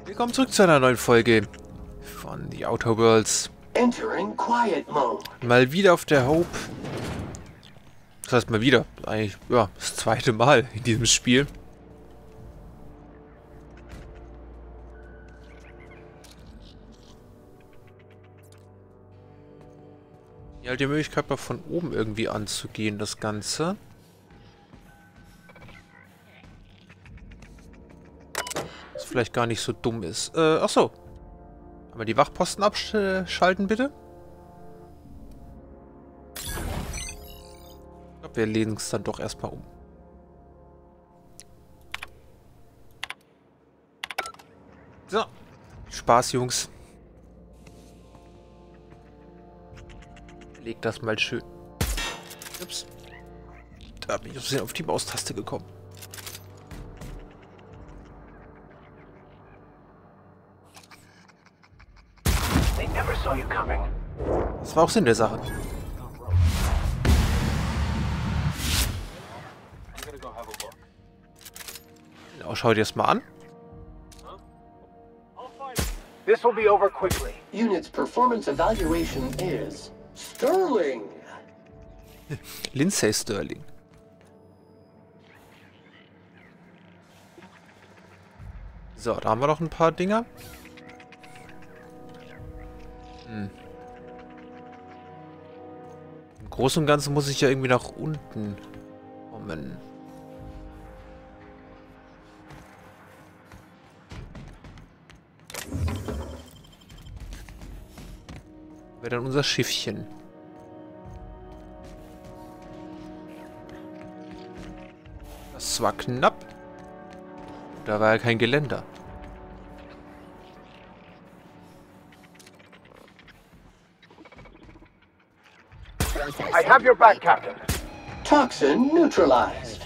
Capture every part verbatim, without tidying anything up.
Willkommen zurück zu einer neuen Folge von The Outer Worlds. Entering quiet mode. Mal wieder auf der Hope. Das heißt mal wieder. Eigentlich, ja, das zweite Mal in diesem Spiel. Hier halt die Möglichkeit, mal von oben irgendwie anzugehen, das Ganze. Was vielleicht gar nicht so dumm ist. Äh, ach so. Haben wir die Wachposten abschalten, bitte? Ich glaube, wir lehnen es dann doch erstmal um. So. Spaß, Jungs. Leg das mal schön. Ups. Da bin ich auf die Maustaste gekommen. Das war auch Sinn der Sache. Genau, schau dir das mal an. This will be over quickly. Unit's performance evaluation is sterling. Lindsay Sterling. So, da haben wir noch ein paar Dinger. Hm. Im Großen und Ganzen muss ich ja irgendwie nach unten kommen. Wäre dann unser Schiffchen. Das war knapp. Da war ja kein Geländer. I have your back, Captain. Toxin neutralized.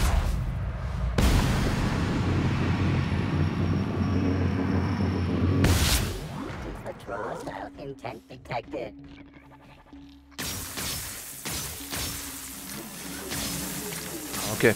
Intent detected. Okay.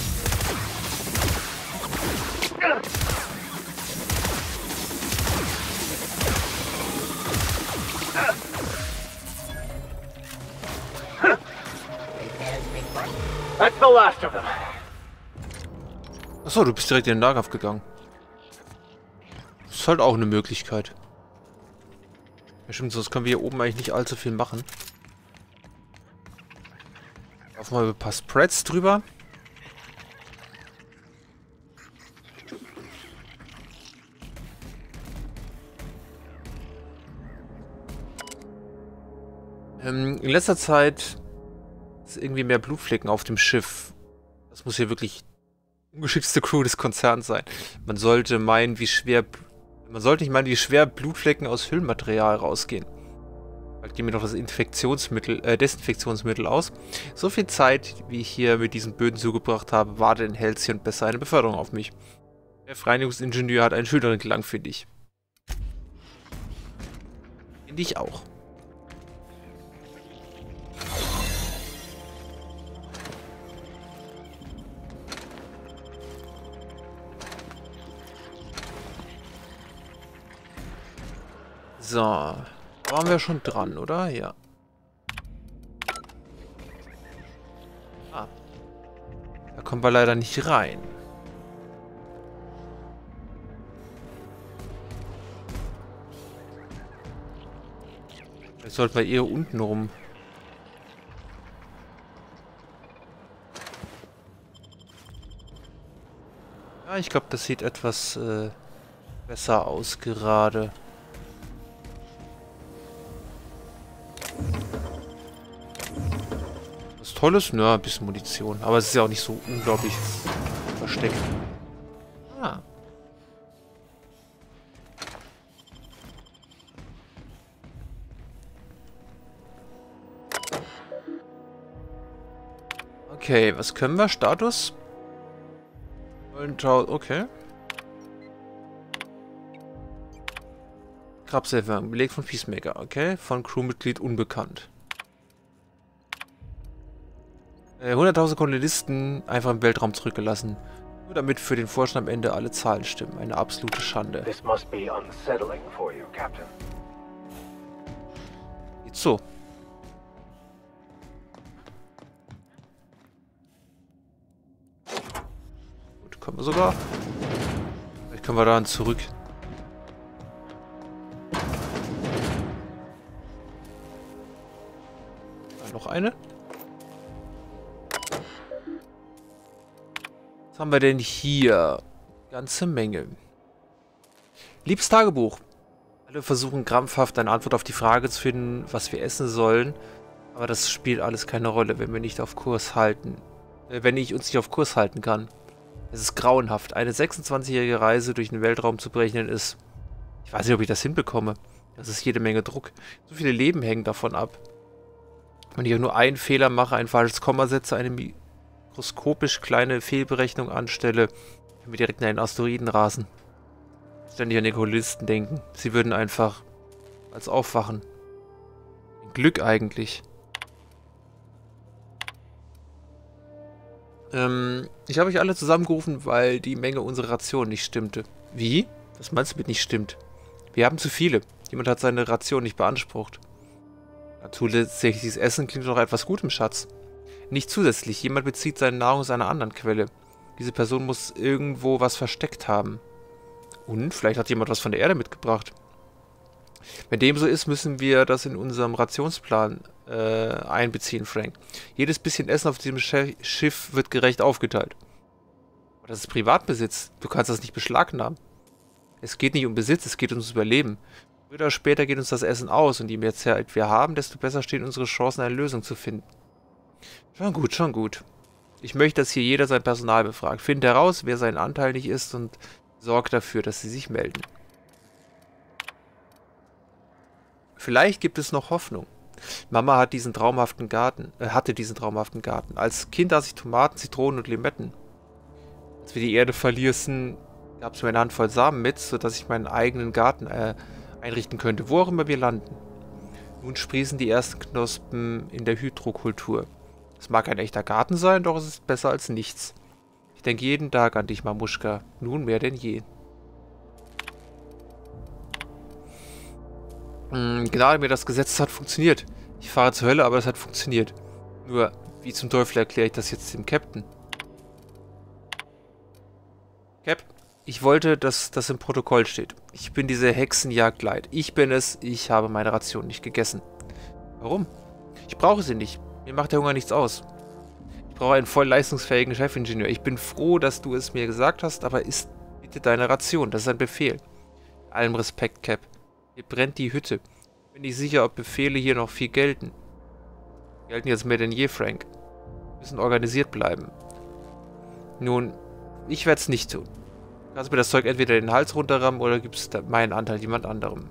That's the last of them. Achso, du bist direkt in den Nahkampf gegangen. Das ist halt auch eine Möglichkeit. Ja, stimmt, sonst können wir hier oben eigentlich nicht allzu viel machen. Laufen wir über ein paar Spreads drüber. Ähm, in letzter Zeit ist irgendwie mehr Blutflecken auf dem Schiff. Das muss hier wirklich ungeschickste Crew des Konzerns sein. Man sollte meinen, wie schwer... Man sollte nicht meinen, wie schwer Blutflecken aus Hüllmaterial rausgehen. Bald gehen wir noch das Infektionsmittel, äh, Desinfektionsmittel aus. So viel Zeit, wie ich hier mit diesen Böden zugebracht habe, wartet in Halcyon besser eine Beförderung auf mich. Der Reinigungsingenieur hat einen schöneren Klang für dich. Finde ich auch. So, da waren wir schon dran, oder? Ja. Ah. Da kommen wir leider nicht rein. Vielleicht sollten wir eher unten rum. Ja, ich glaube, das sieht etwas äh, besser aus gerade. Tolles? Nö, ein bisschen Munition. Aber es ist ja auch nicht so unglaublich versteckt. Ah. Okay, was können wir? Status? Okay. Grabserver, belegt von Peacemaker. Okay, von Crewmitglied unbekannt. hunderttausend Kolonisten einfach im Weltraum zurückgelassen. Nur damit für den Vorstand am Ende alle Zahlen stimmen. Eine absolute Schande. This must be unsettling for you, Captain. Geht so. Gut, können wir sogar. Vielleicht können wir dann zurück. Da noch eine. Was haben wir denn hier? Ganze Menge. Liebes Tagebuch. Alle versuchen krampfhaft eine Antwort auf die Frage zu finden, was wir essen sollen. Aber das spielt alles keine Rolle, wenn wir nicht auf Kurs halten. Äh, wenn ich uns nicht auf Kurs halten kann. Es ist grauenhaft. Eine sechsundzwanzigjährige Reise durch den Weltraum zu berechnen ist... Ich weiß nicht, ob ich das hinbekomme. Das ist jede Menge Druck. So viele Leben hängen davon ab. Wenn ich auch nur einen Fehler mache, ein falsches Komma setze, eine mikroskopisch kleine Fehlberechnung anstelle, können wir direkt in einen Asteroiden rasen. Ständig an die Kolonisten denken. Sie würden einfach als aufwachen. Ein Glück eigentlich. Ähm, ich habe euch alle zusammengerufen, weil die Menge unserer Ration nicht stimmte. Wie? Was meinst du mit nicht stimmt? Wir haben zu viele. Jemand hat seine Ration nicht beansprucht. Zusätzliches Essen klingt noch etwas gut im Schatz. Nicht zusätzlich. Jemand bezieht seine Nahrung aus einer anderen Quelle. Diese Person muss irgendwo was versteckt haben. Und vielleicht hat jemand was von der Erde mitgebracht. Wenn dem so ist, müssen wir das in unserem Rationsplan äh, einbeziehen, Frank. Jedes bisschen Essen auf diesem Sch Schiff wird gerecht aufgeteilt. Aber das ist Privatbesitz. Du kannst das nicht beschlagnahmen. Es geht nicht um Besitz, es geht ums Überleben. Früher oder später geht uns das Essen aus und je mehr Zeit wir haben, desto besser stehen unsere Chancen, eine Lösung zu finden. Schon gut, schon gut. Ich möchte, dass hier jeder sein Personal befragt. Finde heraus, wer seinen Anteil nicht ist und sorgt dafür, dass sie sich melden. Vielleicht gibt es noch Hoffnung. Mama hat diesen traumhaften Garten, äh, hatte diesen traumhaften Garten. Als Kind aß ich Tomaten, Zitronen und Limetten. Als wir die Erde verließen, gab es mir eine Handvoll Samen mit, sodass ich meinen eigenen Garten äh, einrichten könnte, wo auch immer wir landen. Nun sprießen die ersten Knospen in der Hydrokultur. Es mag ein echter Garten sein, doch es ist besser als nichts. Ich denke jeden Tag an dich, Mamuschka. Nun mehr denn je. Hm, Gnade mir, das Gesetz hat funktioniert. Ich fahre zur Hölle, aber es hat funktioniert. Nur, wie zum Teufel erkläre ich das jetzt dem Captain? Cap, ich wollte, dass das im Protokoll steht. Ich bin diese Hexenjagd leid. Ich bin es, ich habe meine Ration nicht gegessen. Warum? Ich brauche sie nicht. Mir macht der Hunger nichts aus. Ich brauche einen voll leistungsfähigen Chefingenieur. Ich bin froh, dass du es mir gesagt hast, aber isst bitte deine Ration. Das ist ein Befehl. Allem Respekt, Cap. Hier brennt die Hütte. Bin nicht sicher, ob Befehle hier noch viel gelten. Gelten jetzt mehr denn je, Frank. Wir müssen organisiert bleiben. Nun, ich werde es nicht tun. Du kannst mir das Zeug entweder den Hals runterrammen oder gibst meinen Anteil jemand anderem.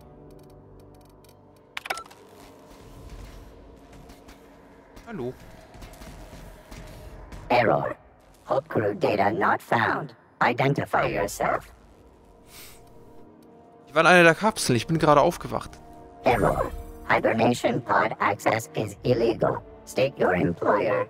Hallo. Error. Hulk crew data not found. Identify yourself. Ich war in einer der Kapseln. Ich bin gerade aufgewacht. Error. Hibernation pod access is illegal. State your employer.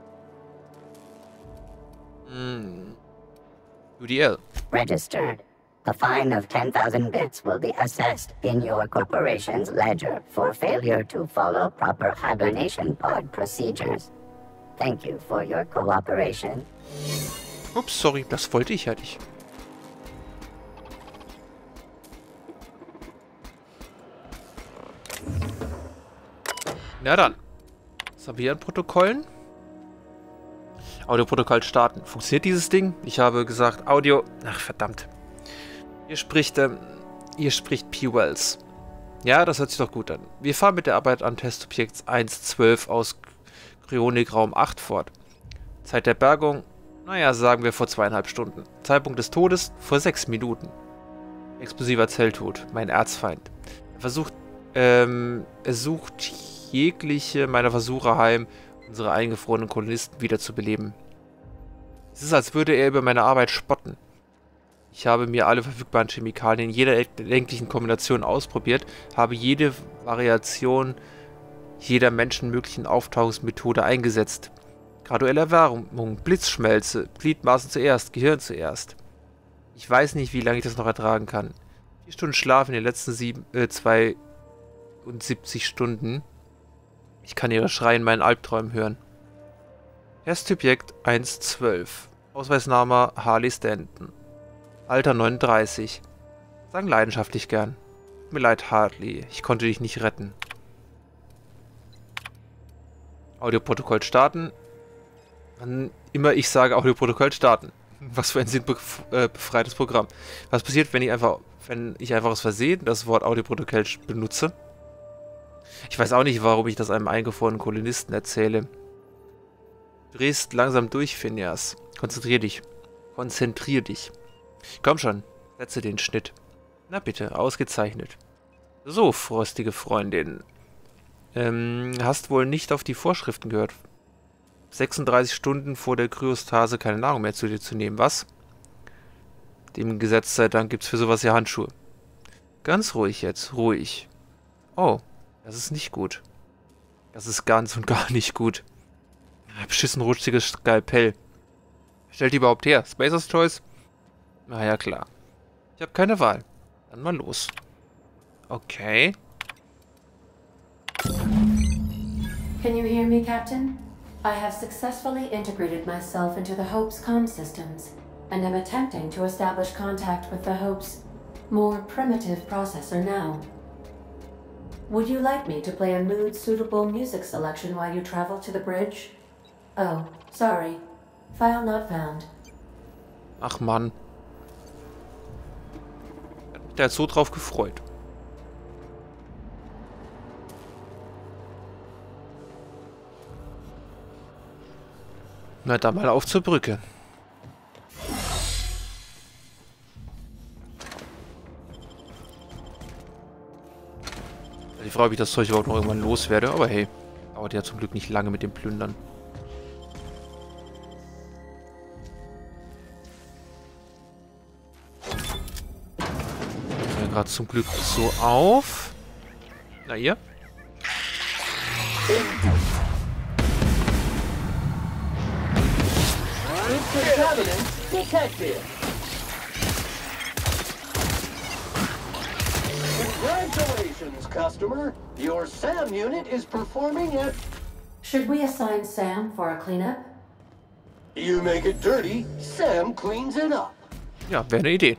Hm. U D L. Registered. A fine of ten thousand bits will be assessed in your corporation's ledger for failure to follow proper hibernation pod procedures. Thank you for your cooperation. Ups, sorry, das wollte ich ja nicht. Na dann. Was haben wir hier an Protokollen? Audioprotokoll starten. Funktioniert dieses Ding? Ich habe gesagt, Audio... Ach, verdammt. Hier spricht, ähm, hier spricht P. Wells. Ja, das hört sich doch gut an. Wir fahren mit der Arbeit an Testobjekt eins Punkt zwölf aus Kryonikraum acht fort. Zeit der Bergung, naja, sagen wir vor zweieinhalb Stunden. Zeitpunkt des Todes, vor sechs Minuten. Explosiver Zelltod, mein Erzfeind. Er versucht, ähm, er sucht jegliche meiner Versuche heim, unsere eingefrorenen Kolonisten wiederzubeleben. Es ist, als würde er über meine Arbeit spotten. Ich habe mir alle verfügbaren Chemikalien in jeder erdenklichen Kombination ausprobiert, habe jede Variation jeder menschenmöglichen Auftauchungsmethode eingesetzt. Graduelle Erwärmung, Blitzschmelze, Gliedmaßen zuerst, Gehirn zuerst. Ich weiß nicht, wie lange ich das noch ertragen kann. Vier Stunden Schlaf in den letzten sieben, äh, zweiundsiebzig Stunden. Ich kann ihre Schreie in meinen Albträumen hören. Erstobjekt eins zwölf. Ausweisname Harley Stanton. Alter neununddreißig. Sagen leidenschaftlich gern. Tut mir leid, Harley. Ich konnte dich nicht retten. Audioprotokoll starten. Wann immer ich sage Audioprotokoll starten. Was für ein sinnbefreites Programm. Was passiert, wenn ich einfach, wenn ich einfach aus Versehen das Wort Audioprotokoll benutze? Ich weiß auch nicht, warum ich das einem eingefrorenen Kolonisten erzähle. Du drehst langsam durch, Phineas. Konzentrier dich. Konzentrier dich. Komm schon, setze den Schnitt. Na bitte, ausgezeichnet. So, frostige Freundin. Ähm, hast wohl nicht auf die Vorschriften gehört. sechsunddreißig Stunden vor der Kryostase keine Nahrung mehr zu dir zu nehmen, was? Dem Gesetz sei Dank gibt's für sowas ja Handschuhe. Ganz ruhig jetzt, ruhig. Oh, das ist nicht gut. Das ist ganz und gar nicht gut. Beschissen rutschiges Skalpell. Stellt die überhaupt her? Spacers Choice? Na ja, klar. Ich habe keine Wahl. Dann mal los. Okay. Can you hear me, Captain? I have successfully integrated myself into the Hope's comm systems, and am attempting to establish contact with the Hope's more primitive processor now. Would you like me to play a mood-suitable music selection while you travel to the bridge? Oh, sorry. File not found. Ach Mann. Der hat so drauf gefreut. Na, dann mal auf zur Brücke. Die Frage, ob ich das Zeug überhaupt noch irgendwann loswerde, aber hey, dauert ja zum Glück nicht lange mit dem Plündern. Ja, gerade zum Glück so auf. Na ihr? Contaminant detected. Congratulations, customer. Your SAM unit is performing at... Should we assign Sam for a cleanup? You make it dirty, Sam cleans it up. Ja, wäre eine Idee.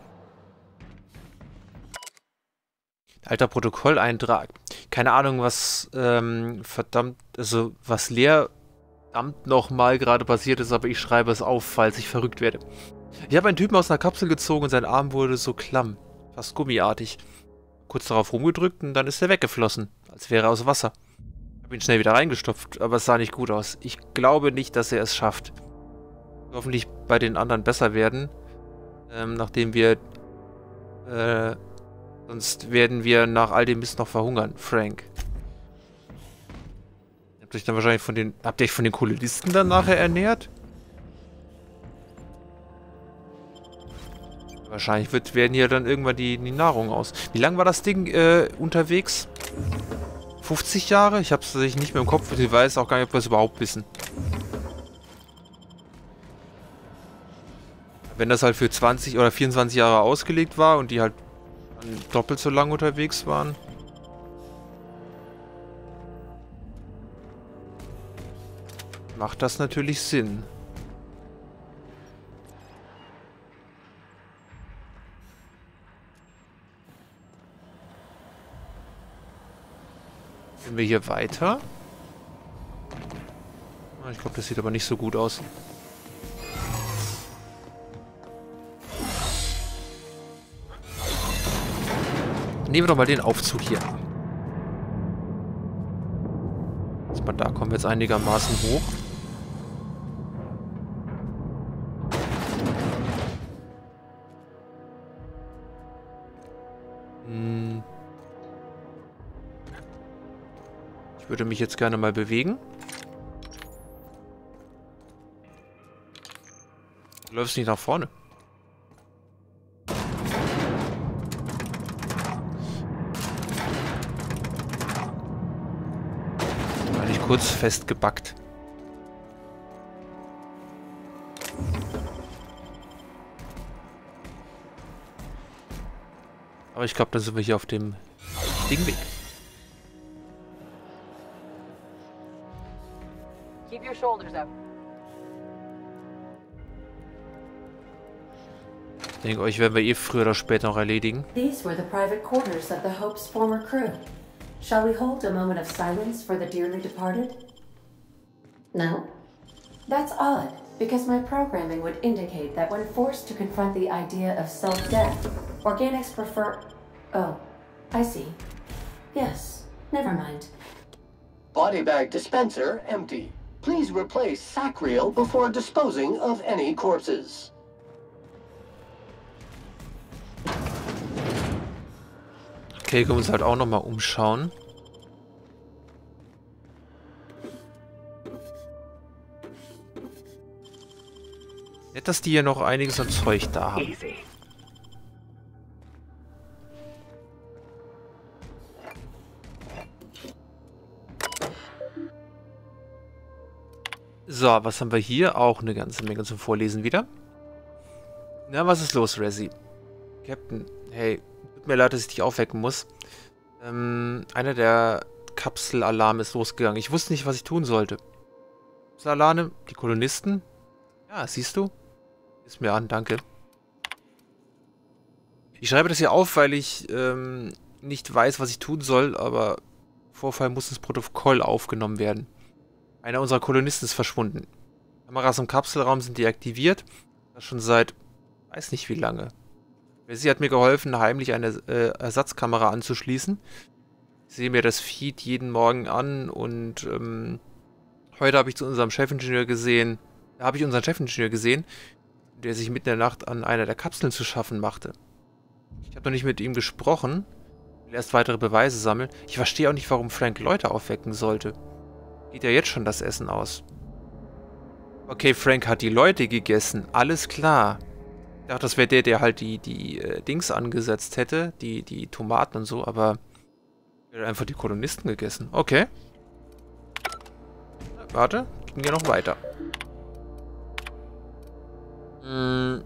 Alter Protokolleintrag. Keine Ahnung, was ähm, verdammt, also was leer verdammt nochmal gerade passiert ist, aber ich schreibe es auf, falls ich verrückt werde. Ich habe einen Typen aus einer Kapsel gezogen und sein Arm wurde so klamm, fast gummiartig. Kurz darauf rumgedrückt und dann ist er weggeflossen, als wäre er aus Wasser. Ich habe ihn schnell wieder reingestopft, aber es sah nicht gut aus. Ich glaube nicht, dass er es schafft. Hoffentlich bei den anderen besser werden, ähm, nachdem wir, äh, sonst werden wir nach all dem Mist noch verhungern. Frank. Habt ihr euch dann wahrscheinlich von den, habt ihr euch von den Kolonisten dann nachher ernährt? Wahrscheinlich wird, werden hier dann irgendwann die, die Nahrung aus. Wie lang war das Ding äh, unterwegs? fünfzig Jahre? Ich habe es tatsächlich nicht mehr im Kopf. Ich weiß auch gar nicht, ob wir es überhaupt wissen. Wenn das halt für zwanzig oder vierundzwanzig Jahre ausgelegt war und die halt doppelt so lang unterwegs waren. Macht das natürlich Sinn. Gehen wir hier weiter? Ich glaube, das sieht aber nicht so gut aus. Nehmen wir doch mal den Aufzug hier. Mal, da kommen wir jetzt einigermaßen hoch. Hm. Ich würde mich jetzt gerne mal bewegen. Du läufst nicht nach vorne. Kurz festgebackt. Aber ich glaube, dann sind wir hier auf dem Dingweg. Keep your shoulders up. Ich denke, euch werden wir eh früher oder später noch erledigen. These were the private quarters of the Hope's former crew. Shall we hold a moment of silence for the dearly departed? No? That's odd, because my programming would indicate that when forced to confront the idea of self-death, organics prefer... Oh, I see. Yes, never mind. Body bag dispenser empty. Please replace Sacriel before disposing of any corpses. Okay, können wir uns halt auch nochmal umschauen. Nett, dass die hier noch einiges an Zeug da haben. Easy. So, was haben wir hier? Auch eine ganze Menge zum Vorlesen wieder. Na, was ist los, Resi? Captain, hey, tut mir leid, dass ich dich aufwecken muss. Ähm, einer der Kapselalarme ist losgegangen. Ich wusste nicht, was ich tun sollte. Salane, die Kolonisten? Ja, siehst du? Ist mir an, danke. Ich schreibe das hier auf, weil ich ähm, nicht weiß, was ich tun soll, aber Vorfall muss ins Protokoll aufgenommen werden. Einer unserer Kolonisten ist verschwunden. Kameras im Kapselraum sind deaktiviert. Das schon seit... weiß nicht wie lange. Sie hat mir geholfen, heimlich eine äh, Ersatzkamera anzuschließen. Ich sehe mir das Feed jeden Morgen an und ähm, heute habe ich zu unserem Chefingenieur gesehen, da habe ich unseren Chefingenieur gesehen, der sich mitten in der Nacht an einer der Kapseln zu schaffen machte. Ich habe noch nicht mit ihm gesprochen, will erst weitere Beweise sammeln. Ich verstehe auch nicht, warum Frank Leute aufwecken sollte. Geht ja jetzt schon das Essen aus. Okay, Frank hat die Leute gegessen, alles klar. Ich dachte, das wäre der, der halt die, die äh, Dings angesetzt hätte, die, die Tomaten und so, aber er hat einfach die Kolonisten gegessen. Okay. Warte, gehen wir noch weiter. Hm.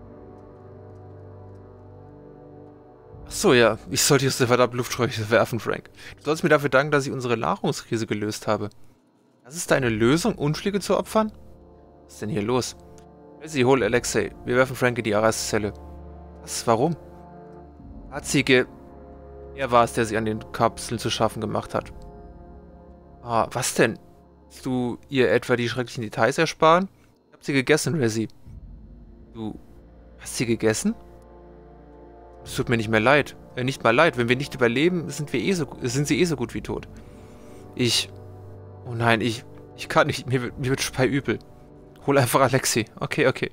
Achso, ja, ich sollte aus der verdammten Luftschleuse werfen, Frank. Du sollst mir dafür danken, dass ich unsere Nahrungskrise gelöst habe. Das ist deine Lösung, Unschläge zu opfern? Was ist denn hier los? Sie hol Alexei. Wir werfen Frank in die Arrestzelle. Was? Warum? Hat sie ge... Er war es, der sie an den Kapseln zu schaffen gemacht hat. Ah, was denn? Willst du ihr etwa die schrecklichen Details ersparen? Ich hab sie gegessen, Resi. Du hast sie gegessen? Es tut mir nicht mehr leid. Äh, nicht mal leid. Wenn wir nicht überleben, sind wir eh so, sind sie eh so gut wie tot. Ich... Oh nein, ich... Ich kann nicht. Mir wird, mir wird speiübel. Hol einfach Alexei. Okay, okay.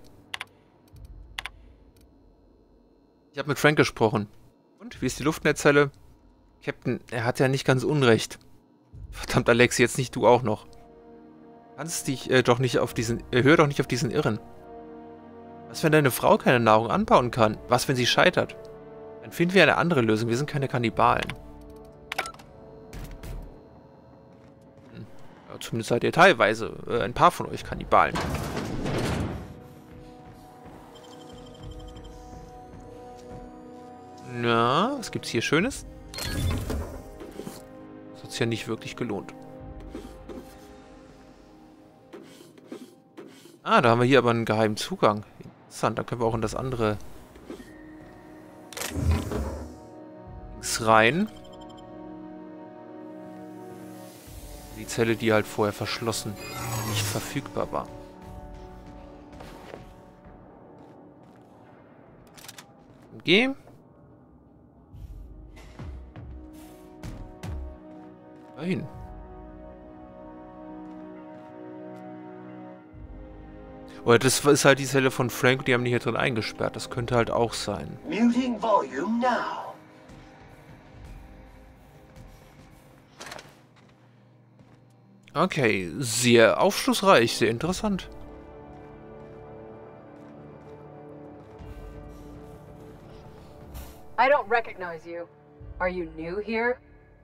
Ich habe mit Frank gesprochen. Und, wie ist die Luft in der Zelle? Captain, er hat ja nicht ganz unrecht. Verdammt, Alexei, jetzt nicht du auch noch. Kannst dich äh, doch nicht auf diesen... Äh, hör doch nicht auf diesen Irren. Was, wenn deine Frau keine Nahrung anbauen kann? Was, wenn sie scheitert? Dann finden wir eine andere Lösung. Wir sind keine Kannibalen. Hm. Ja, zumindest seid ihr teilweise äh, ein paar von euch Kannibalen. Na, was gibt's hier Schönes? Das hat sich ja nicht wirklich gelohnt. Ah, da haben wir hier aber einen geheimen Zugang. Interessant, da können wir auch in das andere links rein. Die Zelle, die halt vorher verschlossen, nicht verfügbar war. Geh. Dahin. Oder das ist halt die Zelle von Frank, die haben die hier drin eingesperrt. Das könnte halt auch sein. Muting volume now. Okay, sehr aufschlussreich, sehr interessant. I don't recognize you. Are you new here?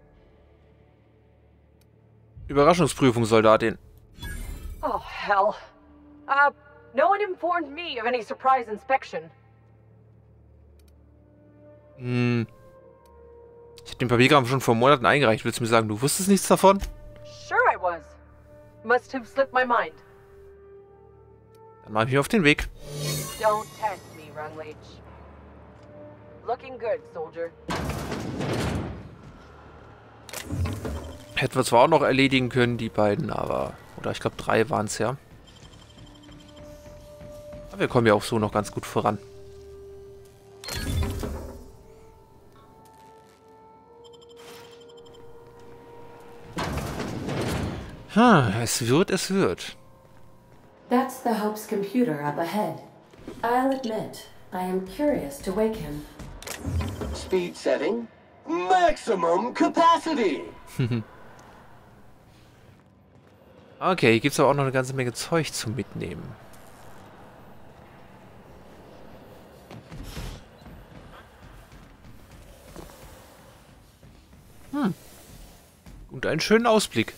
Überraschungsprüfung, Soldatin. Oh, hell. Uh, no one informed me of any surprise inspection. Hm, Ich habe den Papierkram schon vor Monaten eingereicht. Willst du mir sagen, du wusstest nichts davon? Sure I was. Must have slipped my mind. Dann mach ich mich auf den Weg. Don't test me, Rungleach. Looking good, soldier. Hätten wir zwar auch noch erledigen können, die beiden, aber... Oder ich glaube, drei waren es ja. Aber wir kommen ja auch so noch ganz gut voran. Hm, es wird, es wird. That's the Hope's computer up ahead. I'll admit, I am curious to wake him. Speed setting. Maximum capacity. Okay, hier gibt es aber auch noch eine ganze Menge Zeug zum Mitnehmen. Hm. Und einen schönen Ausblick.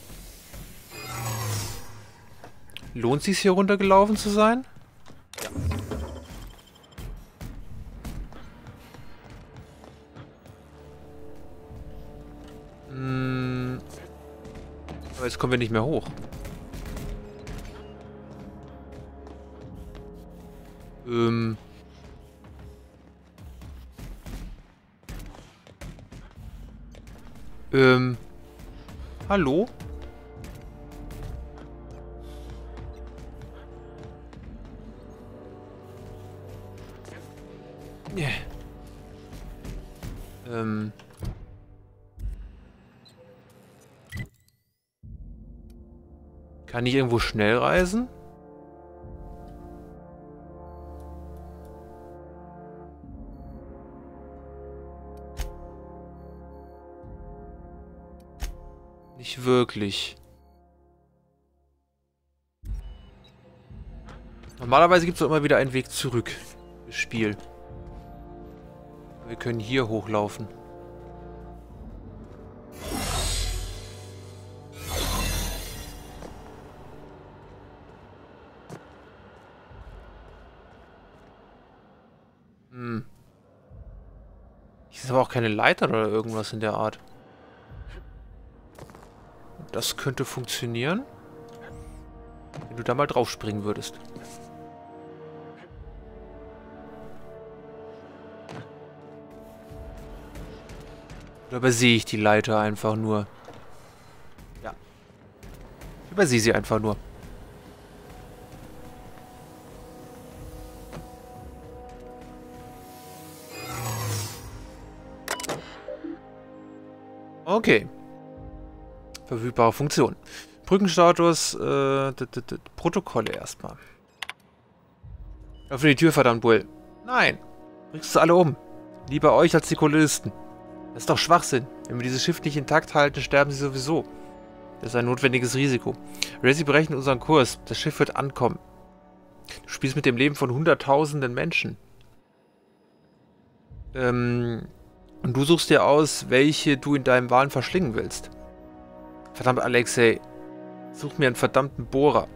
Lohnt es sich, hier runtergelaufen zu sein? Ja. Hm. Aber jetzt kommen wir nicht mehr hoch. Ähm. Ähm. Hallo? Yeah. Ähm. Kann ich irgendwo schnell reisen? Nicht wirklich. Normalerweise gibt es doch immer wieder einen Weg zurück. Das Spiel. Wir können hier hochlaufen. Hm. Hier ist aber auch keine Leiter oder irgendwas in der Art. Das könnte funktionieren. Wenn du da mal drauf springen würdest. Oder übersehe ich die Leiter einfach nur? Ja. Ich übersehe sie einfach nur. Okay. Verfügbare Funktion. Brückenstatus, äh, d -d -d Protokolle erstmal. Öffne die Tür, verdammt wohl. Nein. Bringst es alle um. Lieber euch als die Kolonisten. Das ist doch Schwachsinn. Wenn wir dieses Schiff nicht intakt halten, sterben sie sowieso. Das ist ein notwendiges Risiko. Resi berechnet unseren Kurs. Das Schiff wird ankommen. Du spielst mit dem Leben von hunderttausenden Menschen. Ähm, und du suchst dir aus, welche du in deinem Wahn verschlingen willst. Verdammt, Alexei. Such mir einen verdammten Bohrer.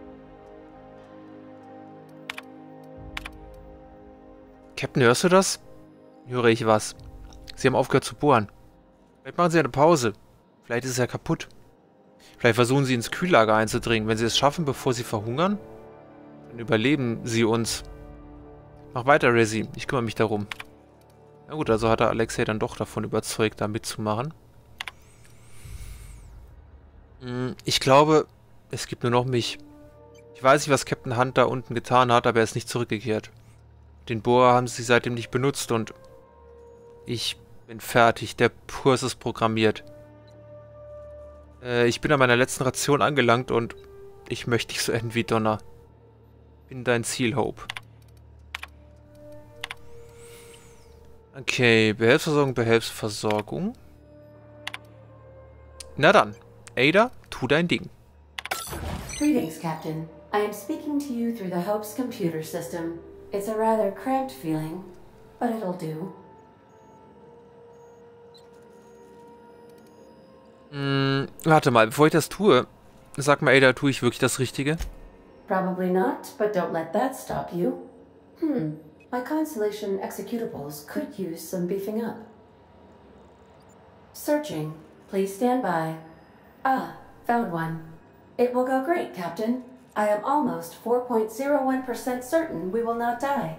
Captain, hörst du das? Höre ich was. Sie haben aufgehört zu bohren. Vielleicht machen sie eine Pause. Vielleicht ist es ja kaputt. Vielleicht versuchen sie ins Kühllager einzudringen. Wenn sie es schaffen, bevor sie verhungern, dann überleben sie uns. Mach weiter, Resi. Ich kümmere mich darum. Na gut, also hat er Alexei dann doch davon überzeugt, da mitzumachen. Ich glaube, es gibt nur noch mich. Ich weiß nicht, was Captain Hunt da unten getan hat, aber er ist nicht zurückgekehrt. Den Bohrer haben sie seitdem nicht benutzt und ich bin fertig. Der Kurs ist programmiert. Äh, ich bin an meiner letzten Ration angelangt und ich möchte nicht so enden wie Donner. Bin dein Ziel, Hope. Okay, Behelfsversorgung, Behelfsversorgung. Na dann. Ada, tu dein Ding. Greetings, Captain. I am speaking to you through the Hope's computer system. It's a rather cramped feeling, but it'll do. Hm, warte mal, bevor ich das tue, sag mal, Ada, tue ich wirklich das Richtige? Probably not, but don't let that stop you. Hmm, my Constellation executables could use some beefing up. Searching. Please stand by. Ah, found one. It will go great, Captain. I am almost four point zero one percent certain we will not die.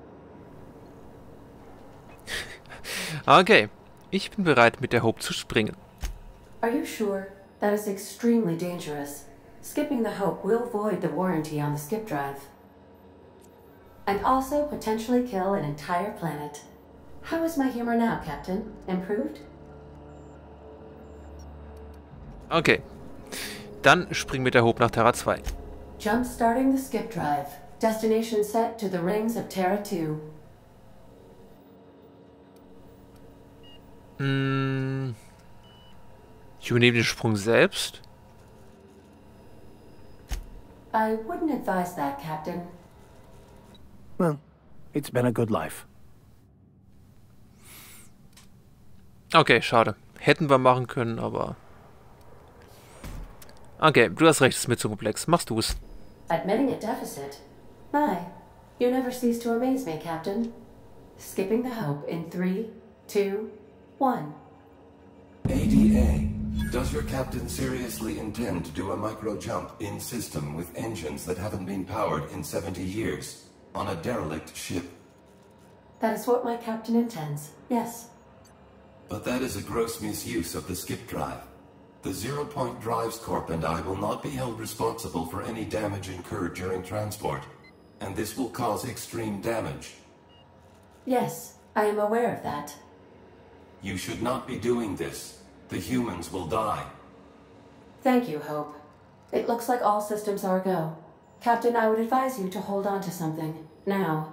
Okay, ich bin bereit, mit der Hope zu springen. Are you sure? That is extremely dangerous. Skipping the Hope will void the warranty on the skip drive. And also potentially kill an entire planet. How is my humor now, Captain? Improved? Okay, dann springen mit der Hope nach Terra zwei. Jump starting the skip drive. Destination set to the rings of Terra two. Hm, ich übernehme den Sprung selbst. I wouldn't advise that, Captain. Well, it's been a good life. Okay, schade. Hätten wir machen können, aber... Okay, du hast recht, es ist mir zu komplex. Machst du es. Admitting a deficit? My, you never cease to amaze me, Captain. Skipping the Hope in three, two, one. A D A, does your captain seriously intend to do a micro-jump in system with engines that haven't been powered in seventy years on a derelict ship? That is what my captain intends, yes. But that is a gross misuse of the skip drive. The Zero Point Drives Corp and I will not be held responsible for any damage incurred during transport, and this will cause extreme damage. Yes, I am aware of that. You should not be doing this. The humans will die. Thank you, Hope. It looks like all systems are go. Captain, I would advise you to hold on to something, now.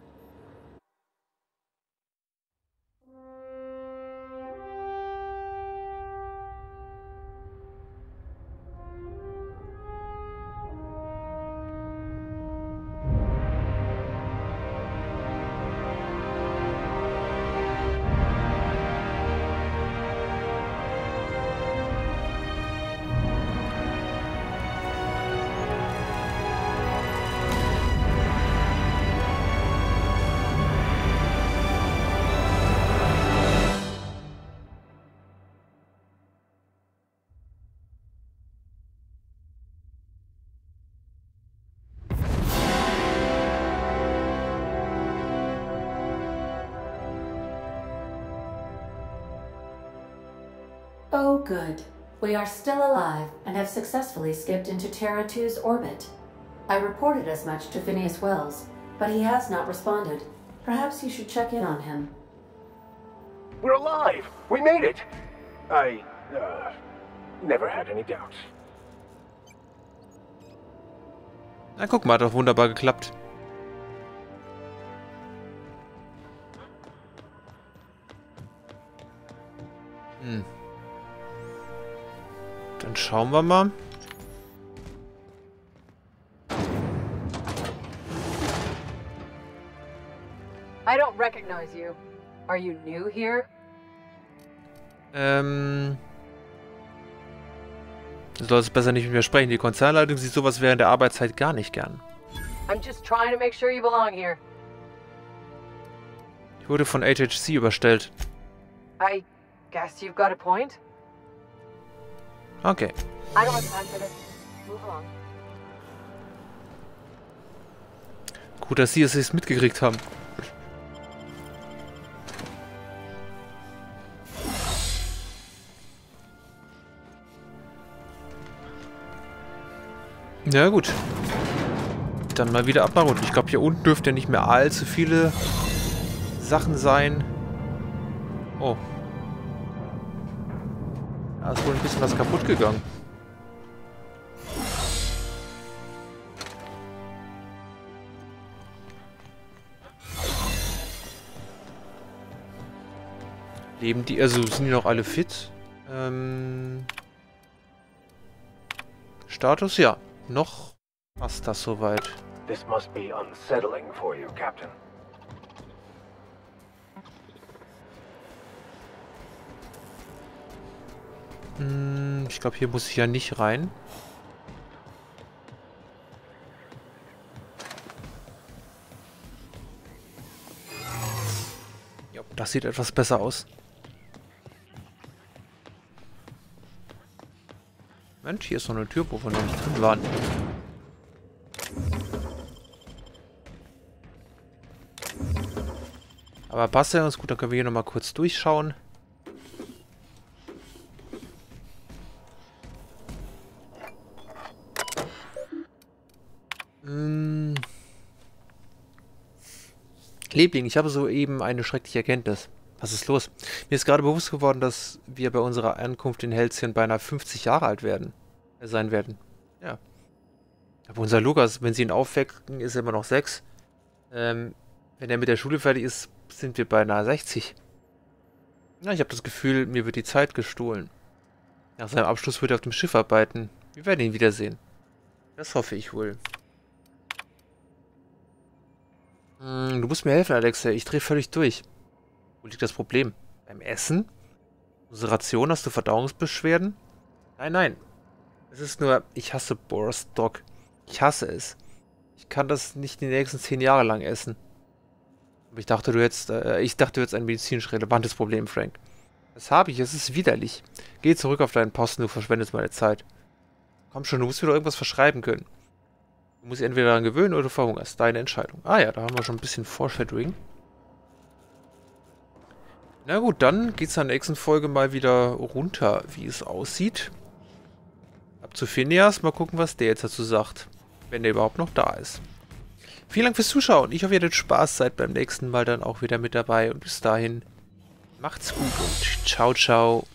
Oh, good. We are still alive and have successfully skipped into Terra two's orbit. I reported as much to Phineas Wells, but he has not responded. Perhaps you should check in on him. We're alive! We made it! I, uh, never had any doubts. Na guck mal, hat doch wunderbar geklappt. Hm. Dann schauen wir mal. I don't recognize you. Are you new here? Ähm... Du solltest besser nicht mit mir sprechen. Die Konzernleitung sieht sowas während der Arbeitszeit gar nicht gern. I'm just trying to make sure you belong here. Ich wurde von H H C überstellt. I guess you've got a point. Okay. I don't have time for this. Move along. Gut, dass Sie es mitgekriegt haben. Ja gut. Dann mal wieder abmachen. Ich glaube, hier unten dürfte ja nicht mehr allzu viele Sachen sein. Oh. Da ist wohl ein bisschen was kaputt gegangen. Leben die, also sind die noch alle fit? Ähm, Status, ja. Noch passt das soweit. This must be unsettling for you, Captain. Hm, ich glaube, hier muss ich ja nicht rein. Ja, das sieht etwas besser aus. Mensch, hier ist noch eine Tür, wo wir noch nicht drin waren. Aber passt ja ganz gut, dann können wir hier nochmal kurz durchschauen. Hm. Liebling, ich habe soeben eine schreckliche Erkenntnis. Was ist los? Mir ist gerade bewusst geworden, dass wir bei unserer Ankunft in Halcyon beinahe fünfzig Jahre alt werden. Äh, sein werden. Ja. Aber unser Lukas, wenn sie ihn aufwecken, ist er immer noch sechs. Ähm, wenn er mit der Schule fertig ist, sind wir beinahe sechzig. Ja, ich habe das Gefühl, mir wird die Zeit gestohlen. Nach seinem Abschluss wird er auf dem Schiff arbeiten. Wir werden ihn wiedersehen. Das hoffe ich wohl. Hm, du musst mir helfen, Alexa. Ich drehe völlig durch. Wo liegt das Problem? Beim Essen? Unsere Ration, hast du Verdauungsbeschwerden? Nein, nein. Es ist nur, ich hasse Borsdog. Ich hasse es. Ich kann das nicht die nächsten zehn Jahre lang essen. Aber ich dachte, du hättest, äh, ich dachte, du hättest ein medizinisch relevantes Problem, Frank. Das habe ich, es ist widerlich. Geh zurück auf deinen Posten, du verschwendest meine Zeit. Komm schon, du musst mir doch irgendwas verschreiben können. Du musst dich entweder daran gewöhnen oder du verhungerst. Deine Entscheidung. Ah ja, da haben wir schon ein bisschen Foreshadowing. Na gut, dann geht's in der nächsten Folge mal wieder runter, wie es aussieht. Ab zu Phineas, mal gucken, was der jetzt dazu sagt. Wenn der überhaupt noch da ist. Vielen Dank fürs Zuschauen. Ich hoffe, ihr hattet Spaß. Seid beim nächsten Mal dann auch wieder mit dabei. Und bis dahin, macht's gut und ciao, ciao.